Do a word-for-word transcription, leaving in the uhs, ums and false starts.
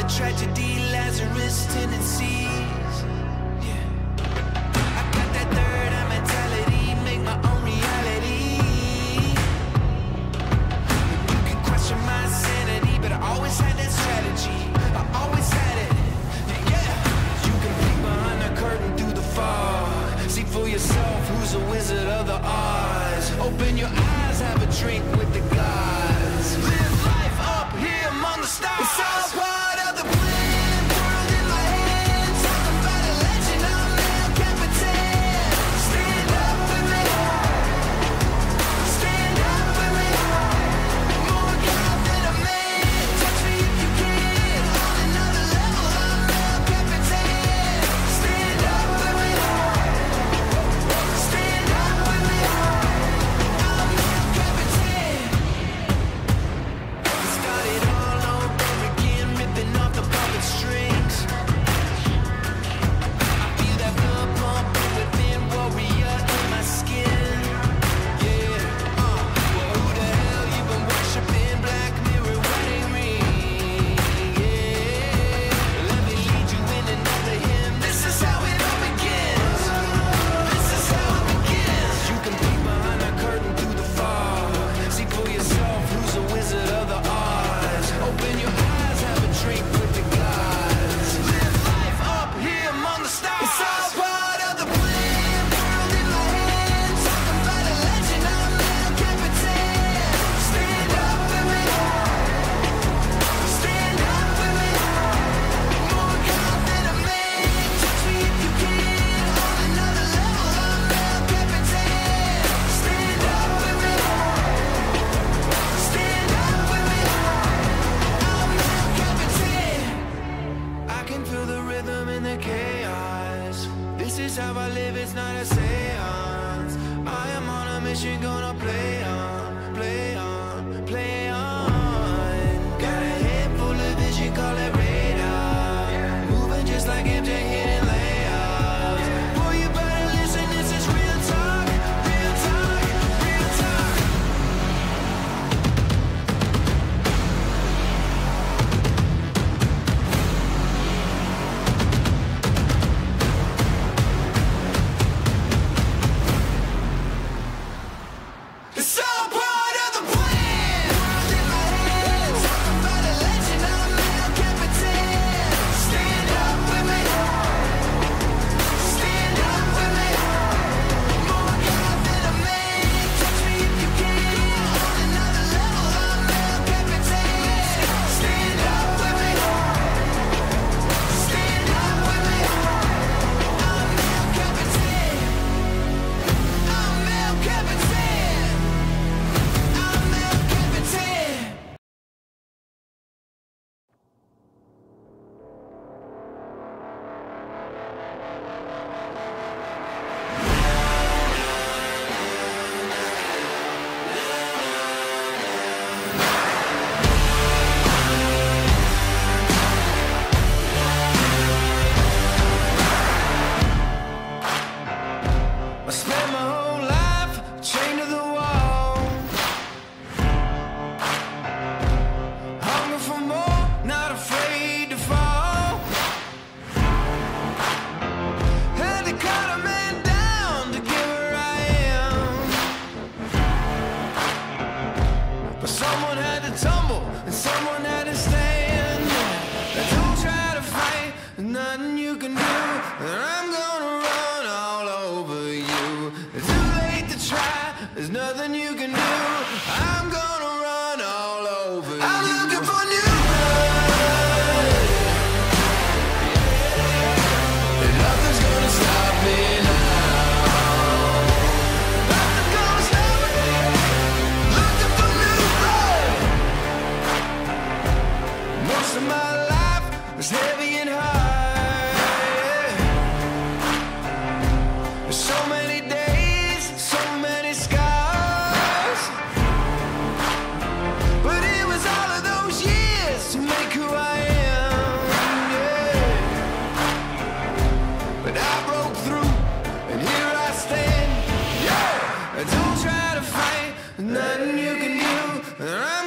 tragedy, Lazarus tendencies. Yeah, I got that third eye mentality, make my own reality. You can question my sanity, but I always had that strategy. I always had it. Yeah, you can peek behind the curtain through the fog. See for yourself who's a wizard of the odds. Open your eyes, have a drink with the gods. Live life up here among the stars. It's all part of the plan. World in my hands. Talking about a legend, I'm El Capitan. Stand up with me. Stand up with me. More God than a man. Touch me if you can. On another level, I'm El Capitan. Stand up with me. Stand up with me. I'm El Capitan. It started all over again, ripping off the puppet strings. I feel that blood pumping within, warrior in my skin. Yeah, uh, well, who the hell you been worshiping? Black mirror wedding ring. Yeah, let me lead you in another hymn. This is how it all begins. This is how it begins. You can peek behind the curtain through the fog. See for yourself who's a wizard of the odds. Open your eyes, have a drink with the gods. Live life up here among the stars. It's all part of the plan. World in my hands. Talking about a legend, I'm El Capitan. Stand up with me. Stand up with me. More God than a man. Touch me if you can. On another level, I'm El Capitan. Stand up with me. Stand up with me. I'm El Capitan. I can feel the rhythm in the chaos. This is how I live, it's not a seance. I am on a mission, gonna play on, play on, play on. Got a head full of vision, call it radar. Moving just like M J hitting layups. Boy, you better listen, this is real talk, real talk, real talk. It's all part of the plan. World in my hands. Talking about a legend, I'm El Capitan. Stand up with me. Stand up with me. More God than a man. Touch me if you can. On another level, I'm El Capitan. Stand up with me. Stand up with me. I'm El Capitan. I'm El Capitan. I'm El Capitan. I spent my whole life chained to the wall. Hunger for more, not afraid to fall. Had to cut a man down to get where I am. But someone had to tumble and someone had to stand. Don't try to fight, there's nothing you can do. And I'm gonna run all over you. It's too late to try, there's nothing you can do. I'm gonna run all over you. I'm looking for new blood. And nothing's gonna stop me now. Nothing's gonna stop me. Looking for new blood. Most of my life was heavy and hard. There's so many days, so many scars. But it was all of those years to make who I am. Yeah. But I broke through, and here I stand. Yeah. Don't try to fight, nothing you can do. And I'm